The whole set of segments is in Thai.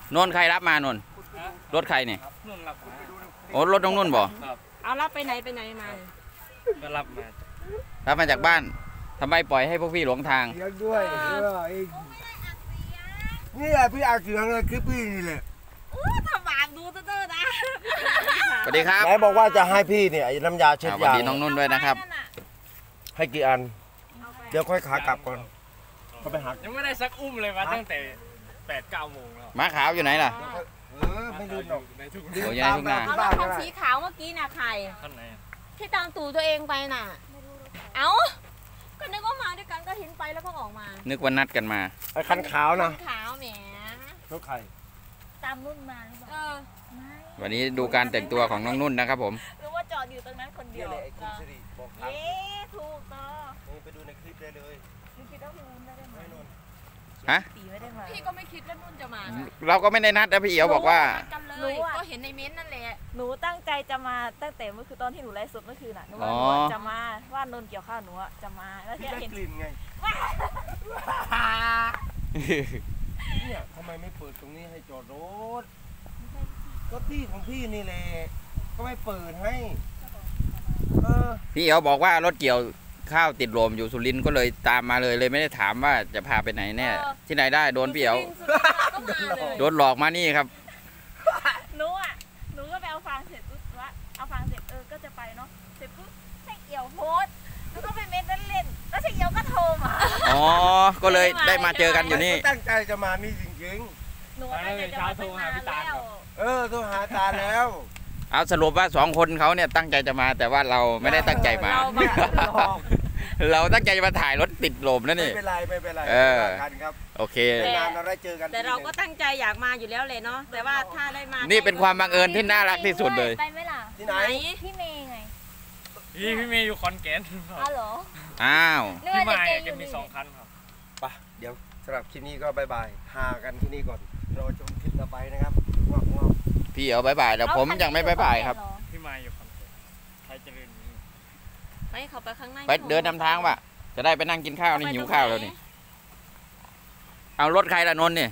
นนใครรับมานนรถใครเนี่ยโอ้รถน้องนุ่นบ่เอารับไปไหนมาก็รับมาจากบ้านทำไมปล่อยให้พวกพี่หลงทางเสียงด้วยนี่แหละพี่อักเสียงเลยคลิปพี่นี่แหละทำบาปดูเตอร์นะสวัสดีครับไหนบอกว่าจะให้พี่เนี่ยน้ำยาเช็ดยาสวัสดีน้องนุ่นด้วยนะครับให้กี่อันเดี๋ยวค่อยขากลับก่อนเขาไปหักยังไม่ได้ซักอุ้มเลยมาตั้งแต่8-9 โมงแล้วม้าขาวอยู่ไหนล่ะไม่ลืมหรอกโอ้ยทุกหน้าเอาคันสีขาวเมื่อกี้น่ะใครท่านไหนที่ตามตู่ตัวเองไปน่ะเอ้าก็นึกว่ามาด้วยกันก็เห็นไปแล้วก็ออกมานึกว่านัดกันมาไอ้คันขาวนะขาวแหมรถใครตามนุ่นมาหรือเปล่าวันนี้ดูการแต่งตัวของน้องนุ่นนะครับผมหรือว่าจอดอยู่ตรงนั้นคนเดียวเอ๊ะถูกต่อไปดูในคลิปได้เลยพี่คิดว่าพี่นุ่นไม่ได้มาฮะพี่ก็ไม่คิดว่านุ่นจะมาเราก็ไม่ได้นัดนะพี่เอ๋บอกว่าหนูก็เห็นในเม้นนั่นแหละหนูตั้งใจจะมาตั้งแต่เมื่อคืนตอนที่หนูไลฟ์สดเมื่อคืนน่ะหนูว่าจะมาว่านนเกี่ยวข้าวหนูจะมาแล้วที่เห็นกลิ่นไงเนี่ยทำไมไม่เปิดตรงนี้ให้จอดรถก็ที่ของพี่นี่แหละก็ไม่เปิดให้พี่เอ๋บอกว่ารถเกี่ยวข้าวติดลมอยู่สุรินทร์ก็เลยตามมาเลยไม่ได้ถามว่าจะพาไปไหนแน่ที่ไหนได้โดนพี่เอ๋โดนหลอกมานี่ครับหนูก็ไปเอาฟางเสร็จปุ๊บว่าเอาฟางเสร็จก็จะไปเนาะเสร็จปุ๊บให้เอี่ยวโพสแล้วก็ไปเม้นเล่นแล้วเอี่ยวก็โทรมาอ๋อก็เลยได้มาเจอกันอยู่นี่ตั้งใจจะมานี่จริงๆหนูตั้งใจจะมาโทรหาพี่ตาลโทรหาตาแล้วเอาสรุปว่า2 คนเขาเนี่ยตั้งใจจะมาแต่ว่าเราไม่ได้ตั้งใจมาเราตั้งใจจะมาถ่ายรถติดลมนั่นนี่ไม่เป็นไรกันครับโอเคนานเราได้เจอกันแต่เราก็ตั้งใจอยากมาอยู่แล้วเลยเนาะแต่ว่าถ้าได้มานี่เป็นความบังเอิญที่น่ารักที่สุดเลยไปไหมล่ะที่ไหนพี่เมย์ไงพี่เมย์อยู่คอนแกนอ้าวเหรออ้าวพี่เมย์จะมี2 คันครับไปเดี๋ยวสำหรับคลิปนี้ก็บายบายหากันที่นี่ก่อนรอชมคลิปต่อไปนะครับว้าวพี่เอาบายบายแต่ผมยังไม่บายบายครับพี่มาอยู่คอนแกนใครจะเดินไปเขาไปข้างในไปเดินนำทางว่ะจะได้ไปนั่งกินข้าวนี่หิวข้าวแล้วนี่เอารถใครล่ะนนท์นี่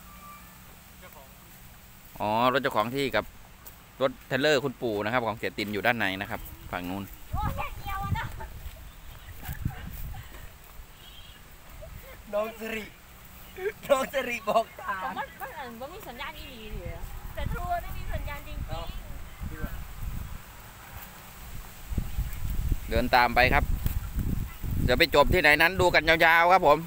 อ๋อรถเจ้าของที่กับรถเทรลเลอร์คุณปู่นะครับของเสียตินอยู่ด้านในนะครับฝั่งนู้นน้องสิริบอกตามันมีสัญญาณอีหลีเลยแต่ทัวร์ไม่มีสัญญาณจริงเดินตามไปครับจะไปจบที่ไหนนั้นดูกันยาวๆครับผม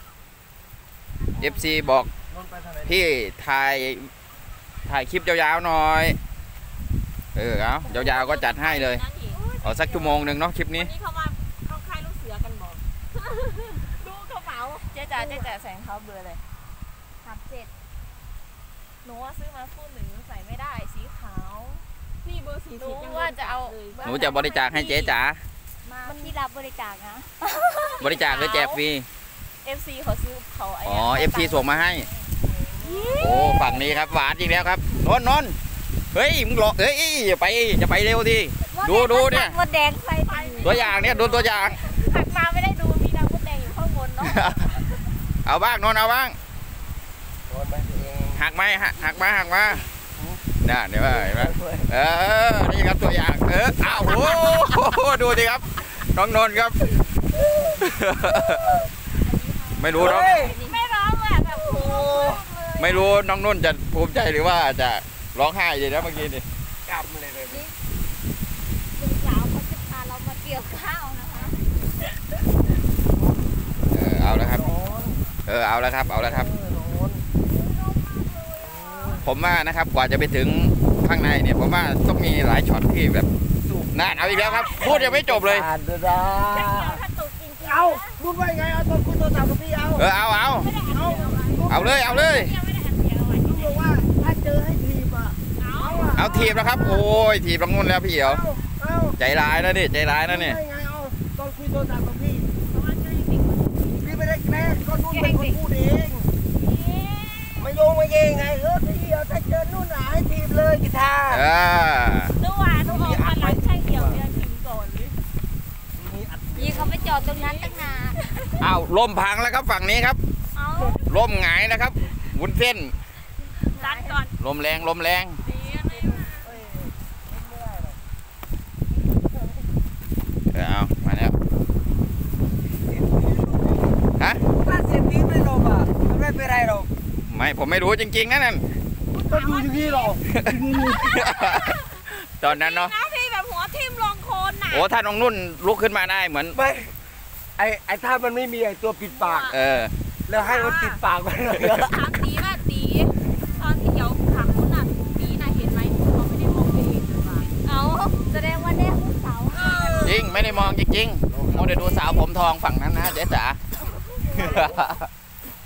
FC บอกพี่ถ่ายคลิปยาวๆหน่อยเอายาวๆก็จัดให้เลยเอาสักชั่วโมงหนึ่งเนาะคลิปนี้เขามาเข้าค่ายลูกเสือกันบอกดูกระเป๋าเจ๊จ๋าแสงเขาเบอร์เลย37หนูว่าซื้อมาคู่หนึ่งใส่ไม่ได้สีขาวพี่เบอร์40ยังว่าจะเอาหนูจะบริจาคให้เจ๊จ๋ามันที่รับบริจาคนะบริจาคหรือแจกฟรี FC เขาซื้อเขาอ๋อ FC ส่งมาให้โอ้ฝั่งนี้ครับหวานจริงแล้วครับนนเฮ้ยมึงหลอกเฮ้ยจะไปเร็วทีดูเนี่ยมดแดงใส่ตัวอย่างเนี่ยดูตัวอย่างหักมาไม่ได้ดูมีดาวมดแดงอยู่ข้างบนเนาะเอาบ้างนนเอาบ้างหักไหมหักมาน่ะเดี๋ยวเห็นไหมนี่ครับตัวอย่างอ้าวโอ้ดูสิครับน้องนนครับไม่รู้น้องไม่ร้องเลยแบบไม่รู้น้องนุ่นจะภูมิใจหรือว่าจะร้องไห้เลยนะเมื่อกี้นี่กำเลยลุงสาวเขาจะพาเรามาเกี่ยวข้าวนะคะเอาแล้วครับเอาแล้วครับผมว่านะครับกว่าจะไปถึงข้างในเนี่ยผมว่าต้องมีหลายช็อตที่แบบน่าเอาอีกแล้วครับพูดยังไม่จบเลยเอาพูดว่าไงเอาตอนคุณโทรศัพท์กับพี่เอาเอาเลยบอกว่าถ้าเจอให้ทีบเอาทีบนะครับโอ้ยทีบลงนู่นแล้วพี่เอ๋ใจร้ายนะนี่ใจร้ายนะนี่ตอนคุยโทรศัพท์กับพี่ไม่ได้แกล้งก็นุ่นเป็นคนพูดเองไม่โยงไม่เย่ไงพี่ถ้าเจอนุ่นให้ทีบเลยกีตาร์ดูว่าต้องออกมาหลังใช่เกี่ยวเดือนถึงก่อนยีเขาไปจอดตรงนั้นตั้งนานอ้าวล่มพังแล้วครับฝั่งนี้ครับล่มหงายนะครับวุ้นเส้นซัดก่อนลมแรงลมแรงดีอะไรมาเอ้ยไม่ได้หรอกเอามาแล้วฮะถ้าเสียบปี๊บไม่ลงอ่ะมันไม่เป็นไรหรอกไม่ผมไม่รู้จริงๆนั่นต้องดูอย่างนี้หรอกตอนนั้นเนาะนะพี่แบบหัวทิ่มลงโคนน่ะโอ้ท่านองนุ่นลุกขึ้นมาได้เหมือนไม่ไอ้ถ้ามันไม่มีไอ้ตัวปิดปาก แล้วให้มันปิดปากมันเลยถามตีว่าตีตอนที่เดี๋ยวขังนู้นน่ะตีน่ะเห็นไหมเขาไม่ได้มองตัวเองเลยว่ะเอาแสดงว่าแน่ผู้สาวจริงไม่ได้มองจริงๆโมเดลดูสาวผมทองฝั่งนั้นนะเจ๊จ๋า